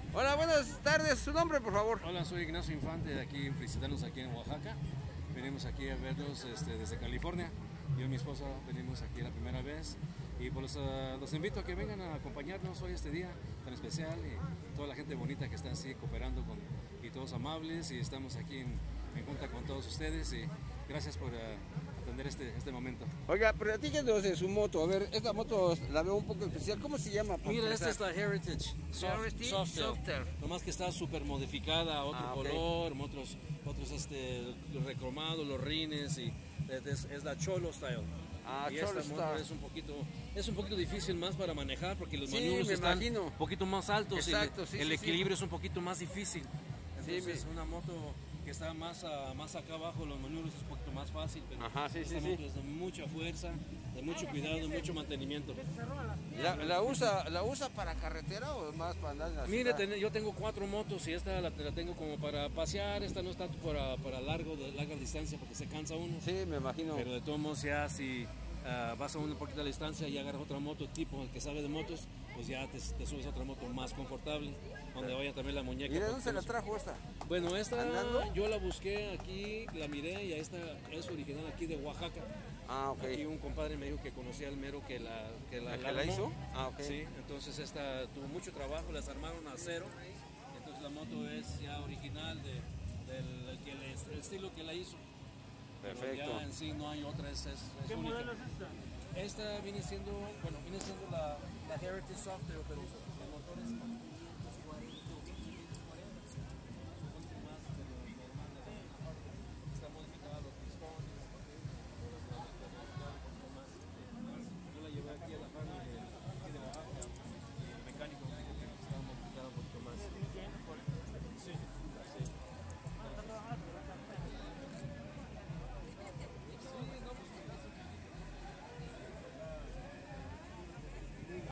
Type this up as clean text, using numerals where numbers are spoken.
Hola, buenas tardes. ¿Su nombre, por favor? Hola, soy Ignacio Infante, de aquí, visitarnos aquí en Oaxaca. Venimos aquí a verlos desde California. Yo y mi esposa venimos aquí la primera vez y pues los invito a que vengan a acompañarnos hoy este día tan especial y toda la gente bonita que está así cooperando y todos amables, y estamos aquí en junta con todos ustedes, y gracias por atender este momento. Oiga, platíquenos de su moto. A ver, esta moto la veo un poco especial. ¿Cómo se llama? Mira, esta es la Heritage Softail. Nomás que está súper modificada, otro color, otros recromados, los rines, y es la Cholo Style. Y esta moto es un poquito difícil más para manejar porque los maniobros están un poquito más altos. Exacto, y el equilibrio es un poquito más difícil. Entonces, sí, una moto que está más acá abajo, los maniobros es un poquito más fácil, pero esta moto es de mucha fuerza, de mucho cuidado, de mucho mantenimiento. ¿La usa para carretera o más para andar en la ciudad? Mire, yo tengo 4 motos y esta la tengo como para pasear. Esta no es tanto para larga distancia porque se cansa uno. Sí, me imagino. Pero de todos modos, ya si vas a un poquito de la distancia y agarras otra moto tipo el que sabe de motos, pues ya te subes a otra moto más confortable, donde vaya también la muñeca. ¿Y de dónde se la trajo esta? Bueno, esta ¿andando? yo la busqué aquí, la miré, y esta es original aquí de Oaxaca. Ok. Aquí un compadre me dijo que conocía al mero que la hizo. Sí, entonces esta tuvo mucho trabajo, las armaron a cero. Entonces la moto es ya original del estilo que la hizo. Perfecto. Pero ya en sí no hay otra, es única. ¿Qué modelo es esta? Esta viene siendo la Heritage Softail, pero